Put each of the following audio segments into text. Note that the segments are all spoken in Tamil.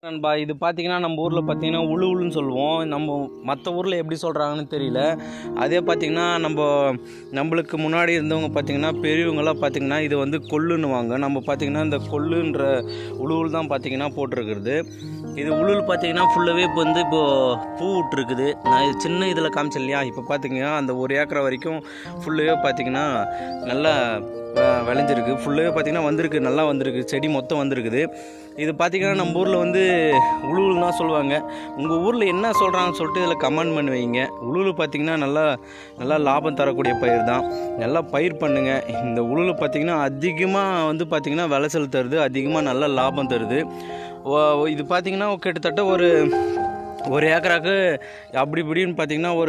நண்பா, இது பார்த்தீங்கன்னா நம்ம ஊரில் பார்த்தீங்கன்னா உழுவுன்னு சொல்லுவோம். நம்ம மற்ற ஊரில் எப்படி சொல்கிறாங்கன்னு தெரியல. அதே பார்த்திங்கன்னா நம்மளுக்கு முன்னாடி இருந்தவங்க பார்த்திங்கன்னா பெரியவங்களாம் பார்த்திங்கன்னா இது வந்து கொள்ளுன்னுவாங்க. நம்ம பார்த்திங்கன்னா இந்த கொள்ளுன்ற உழுவுல் தான் பார்த்திங்கன்னா போட்டிருக்கிறது. இது உழுவுல் பார்த்திங்கன்னா ஃபுல்லாகவே இப்போ வந்து இப்போது பூ விட்டுருக்குது. நான் இது சின்ன இதில் காமிச்சேன் இல்லையா, இப்போ பார்த்திங்கன்னா அந்த 1 ஏக்கரை வரைக்கும் ஃபுல்லாகவே பார்த்திங்கன்னா நல்லா விளைஞ்சிருக்கு. ஃபுல்லாகவே பார்த்திங்கன்னா வந்திருக்கு, நல்லா வந்திருக்கு, செடி மொத்தம் வந்திருக்குது. இது பார்த்திங்கன்னா நம்ம ஊரில் வந்து உழுவுல் தான் சொல்லுவாங்க. உங்கள் ஊரில் என்ன சொல்கிறாங்கன்னு சொல்லிட்டு இதில் கமெண்ட் பண்ணி வைங்க. உழுவுல் பார்த்திங்கன்னா நல்லா லாபம் தரக்கூடிய பயிர் தான். நல்லா பயிர் பண்ணுங்கள். இந்த உழுவுல் பார்த்திங்கன்னா அதிகமாக வந்து பார்த்திங்கன்னா விளைச்சல் தருது, அதிகமாக நல்ல லாபம் தருது. இது பார்த்திங்கன்னா கிட்டத்தட்ட ஒரு ஏக்கராக்கு அப்படி இப்படின்னு பார்த்திங்கன்னா ஒரு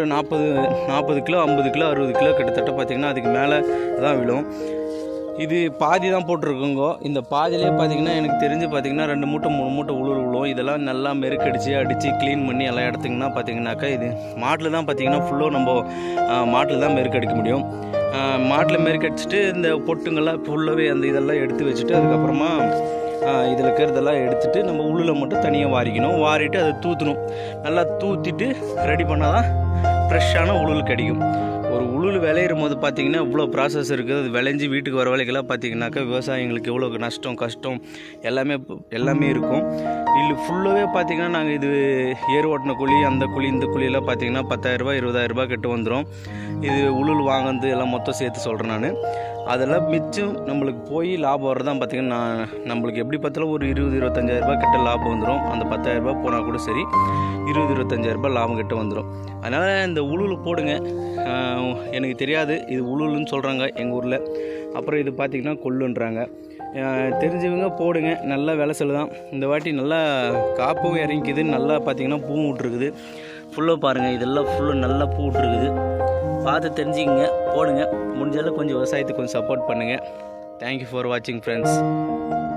40 கிலோ 50 கிலோ 60 கிலோ கிட்டத்தட்ட பார்த்திங்கன்னா அதுக்கு மேலே தான் விழும். இது பாதி தான் போட்டிருக்குங்க. இந்த பாதியிலே பார்த்திங்கன்னா எனக்கு தெரிஞ்சு பார்த்திங்கன்னா 2 மூட்டை 3 மூட்டை உழுவுல் விழும். இதெல்லாம் நல்லா மெருக்கடிச்சு அடித்து க்ளீன் பண்ணி எல்லாம் எடுத்திங்கன்னா பார்த்திங்கனாக்கா இது மாட்டில் தான் பார்த்திங்கன்னா ஃபுல்லாக நம்ம மாட்டில் தான் மெருக்கடிக்க முடியும். மாட்டில் மெருக்கடிச்சிட்டு இந்த பொட்டுங்கள்லாம் ஃபுல்லாகவே அந்த இதெல்லாம் எடுத்து வச்சுட்டு அதுக்கப்புறமா இதில் இருக்கிறதெல்லாம் எடுத்துகிட்டு நம்ம உழுவில் மட்டும் தனியாக வாரிக்கணும். வாரிட்டு அதை தூற்றணும். நல்லா தூற்றிட்டு ரெடி பண்ணால் தான் ஃப்ரெஷ்ஷான உழுவுல் கிடைக்கும். ஒரு உழுவுல் விளையிடும் போது பார்த்திங்கன்னா இவ்வளோ ப்ராசஸ் இருக்குது. அது விளைஞ்சி வீட்டுக்கு வர வேலைக்கெல்லாம் பார்த்திங்கனாக்கா விவசாயிங்களுக்கு எவ்வளோ நஷ்டம் கஷ்டம் எல்லாமே இருக்கும். இல்லை ஃபுல்லாகவே பார்த்திங்கன்னா நாங்கள் இது ஏர் ஓட்டின கூலி அந்த கூலி இந்த கூலியெல்லாம் பார்த்திங்கன்னா 10,000 ரூபா 20,000 ரூபா கிட்ட வந்துடும். இது உழுவுல் வாங்குறது எல்லாம் மொத்தம் சேர்த்து சொல்கிறேன் நான். அதெல்லாம் மிச்சம் நம்மளுக்கு போய் லாபம் வர்றதான் பார்த்திங்கன்னா நம்மளுக்கு எப்படி பார்த்தாலும் ஒரு 20-25,000 ரூபா கிட்ட லாபம் வந்துடும். அந்த 10,000 ரூபா போனால் கூட சரி 20-25,000 ரூபா லாபம் கிட்ட வந்துடும். அதனால் இந்த உழுவுல் போடுங்க. எனக்கு தெரியாது இது உழுவுல்னு சொல்கிறாங்க எங்கள் ஊரில். அப்புறம் இது பார்த்திங்கன்னா கொள்ளுன்றாங்க. தெரிஞ்சவங்க போடுங்க. நல்லா விளைச்சல் தான். இந்த வாட்டி நல்லா காப்பும் இறங்கிக்குது. நல்லா பார்த்திங்கன்னா பூ விட்ருக்குது. ஃபுல்லாக பாருங்கள், இதெல்லாம் ஃபுல்லாக நல்லா பூ விட்ருக்குது. பார்த்து தெரிஞ்சுக்கிங்க, போடுங்க. முடிஞ்சாலும் கொஞ்சம் விவசாயத்துக்கு கொஞ்சம் சப்போர்ட் பண்ணுங்கள். தேங்க்யூ ஃபார் வாட்சிங் ஃப்ரெண்ட்ஸ்.